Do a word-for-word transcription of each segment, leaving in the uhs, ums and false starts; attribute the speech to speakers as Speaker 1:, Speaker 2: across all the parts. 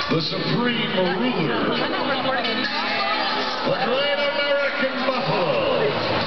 Speaker 1: the supreme ruler, the great American buffalo.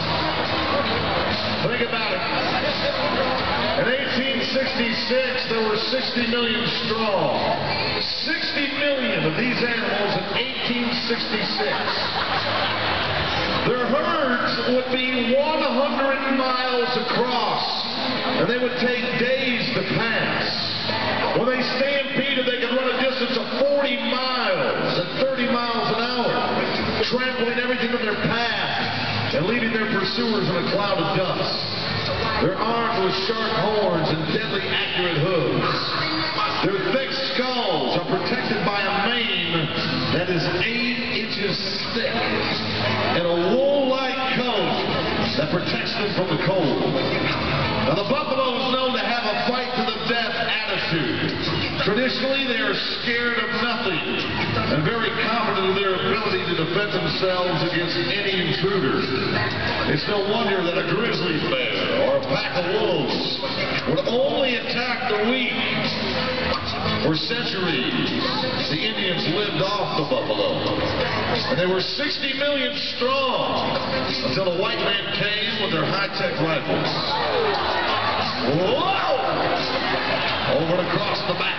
Speaker 1: Think about it. In eighteen sixty-six, there were sixty million strong. sixty million of these animals in eighteen sixty-six. Their herds would be one hundred miles across, and they would take days to pass. When they stampeded, they could run a distance of forty miles at thirty miles an hour, trampling everything in their path and leaving their pursuers in a cloud of dust. They're armed with sharp horns and deadly accurate hooves. Their thick skulls are protected by a mane that is eight inches thick and a wool-like coat that protects them from the cold. Now, the buffalo is known to have a fight-to-the-death attitude. Traditionally, they are scared of nothing and very confident in their ability to defend themselves against any intruder. It's no wonder that a grizzly bear or a pack of wolves would only attack the weak. For centuries, the Indians lived off the buffalo, and they were sixty million strong until the white man came with their high-tech rifles. Whoa! Over and across the back.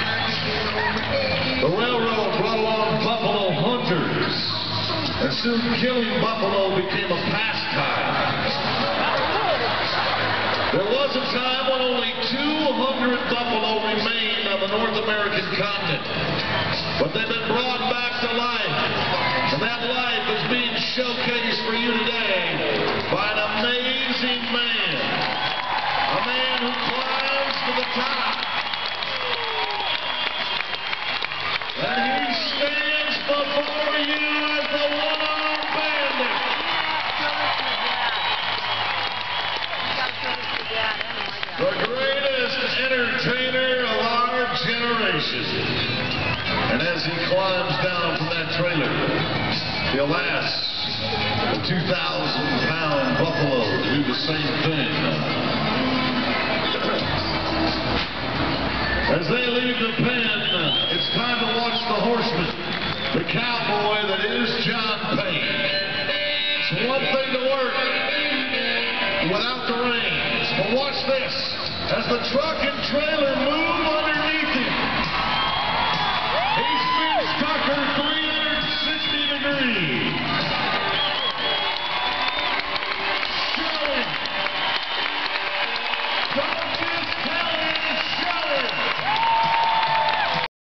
Speaker 1: The railroad brought along buffalo hunters, and soon killing buffalo became a pastime. There was a time when only two hundred buffalo remained on the North American continent, but they've been brought back to life, and that life is being showcased for you today by an amazing man, a man who climbs to the top, and he stands before you as the one-armed bandit. The greatest entertainer of our generation. And as he climbs down from that trailer, the alas, the two thousand pound buffalo do the same thing. As they leave the pen, it's time to watch the horseman, the cowboy that is John Payne. It's one thing to work without the reins, but watch this as the truck